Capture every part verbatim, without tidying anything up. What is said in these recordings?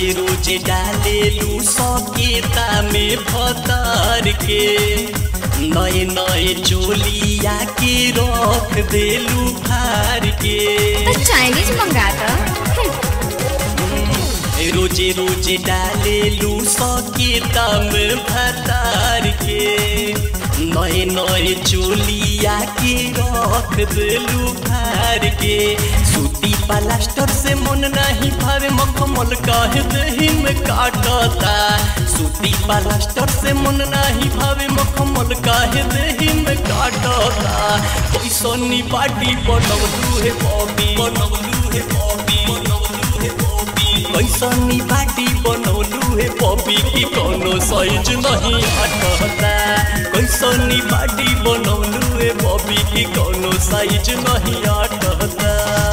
रोजे रोजे डाले लू सकेता में भतार के नए नए चोलिया के रख देलू फार के। तो चाइनीज मंगाता रोजे रोजे डाले लू सकेता में भतार के नए नए चोलिया के रख देलू फार के। सूती प्लास्टर से मन नहीं भावे मखमल कह दही में काटता। सूती प्लास्टर से मन नहीं भावे मखमल कह दही में काटता। कैसनी बाटी बनवलू है बॉबी बनवलू है बॉबी बनवलू है बॉबी। कैसनी बाटी बनवलू है बॉबी की कोनो साइज नहीं हटता। कैसनी बाटी बनवलू है बॉबी की कोनो साइज नहीं हटता।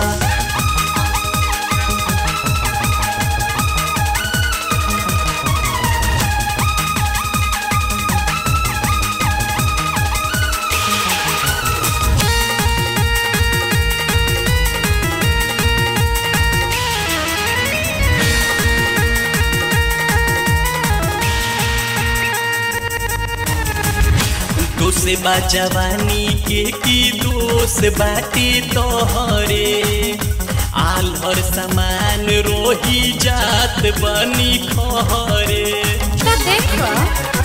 दोष बा जवानी के की दोष बाटे तोहरे। आलहर समान रोही जात बनी खहरे। तो देखो